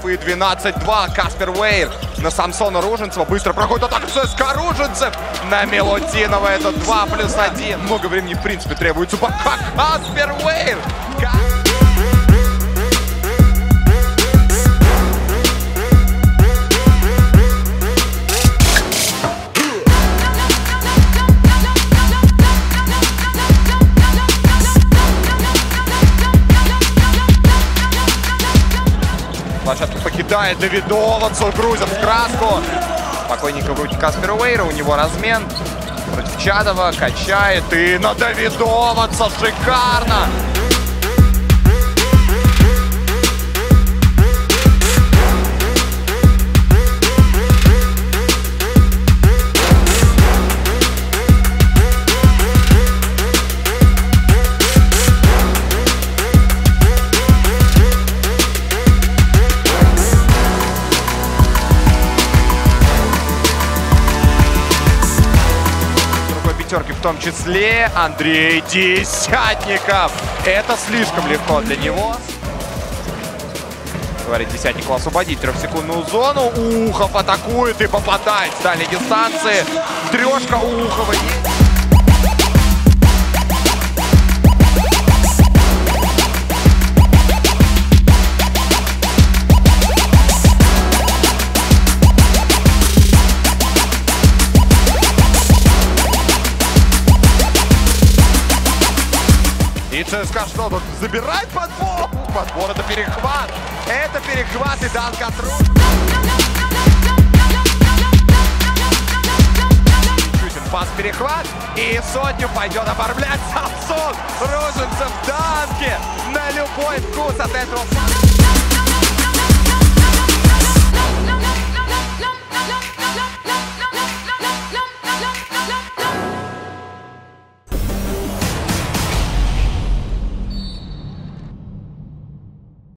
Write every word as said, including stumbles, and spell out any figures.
и двенадцать-два. Каспер Вейр на Самсона Руженцева. Быстро проходит атака ЦСКА. Руженцев на Милутинова. Это два плюс один. Много времени, в принципе, требуется. Пока Каспер Вейр. Площадку покидает Давидовацу, грузят в краску. Спокойненько в руки Каспера Вейра, у него размен против Чадова, качает и на Давидоваца, шикарно! Пятерки в том числе Андрей Десятников. Это слишком легко для него. Говорит Десятникову освободить трехсекундную зону. Ухов атакует и попадает с дальней дистанции. Трешка у Ухова. И ЦСКА что тут? Забирает подбор? Подбор — это перехват. Это перехват и данк от рук. Пас, перехват. И сотню пойдет оформлять Самсон. Руженцев в данке. На любой вкус от этого.